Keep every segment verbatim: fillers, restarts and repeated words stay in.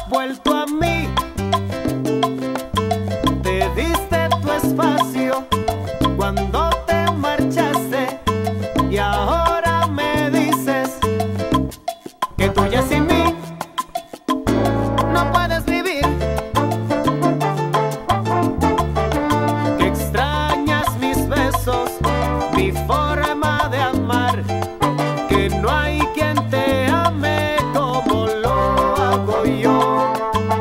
vuelto a mí. Te diste tu espacio cuando te marchaste y ahora me dices que tú ya sin mí no puedes vivir, que extrañas mis besos, mi forma de amar, que no hay quien te ame como lo hago yo.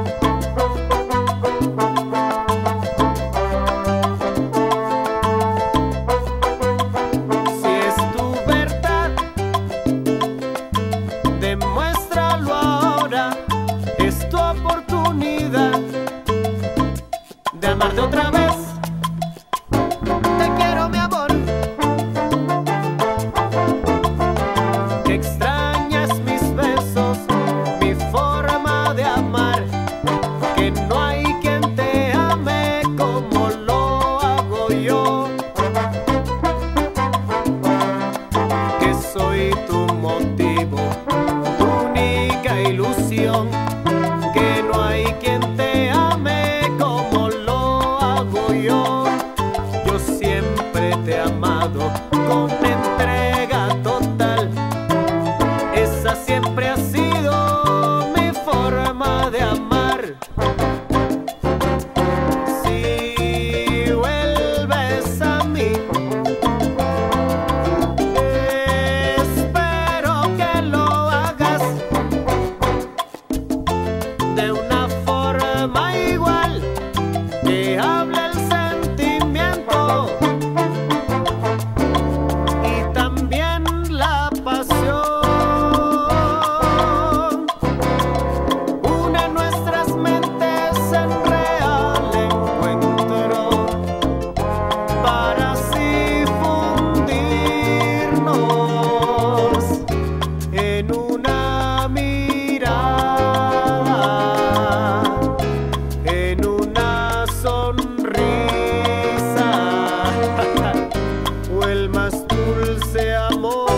Si es tu verdad, demuéstralo ahora, es tu oportunidad de amarte otra vez. Te quiero, mi amor, que extrañas mis besos, mi forma de amar, que no hay quien te ame como lo hago yo, que soy tu motivo, tu única ilusión, que no hay quien te ame como lo hago yo. Yo siempre te he amado con entrega total, esa siempre ha sido mi forma de amar. Si vuelves a mí, espero que lo hagas de una forma igual, que hable el sentimiento y también la pasión. Une nuestras mentes en real encuentro para así fundirnos en una mirada, en una sonrisa o el más dulce amor.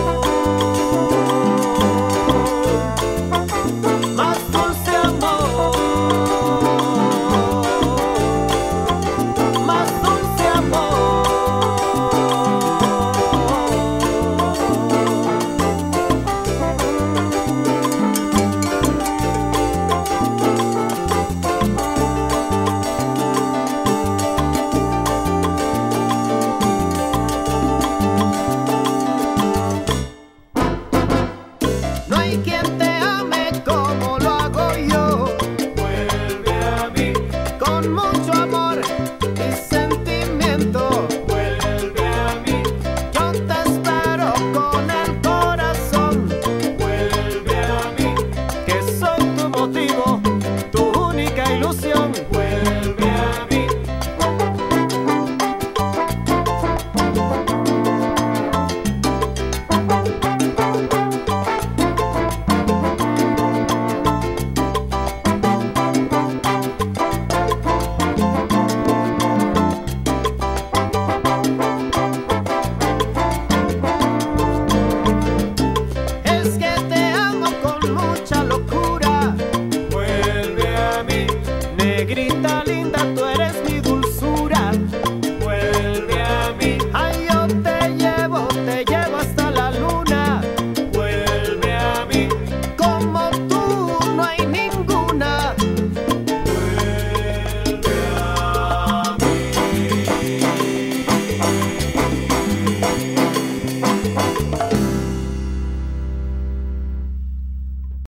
Más dulce amor, más dulce amor. No hay quien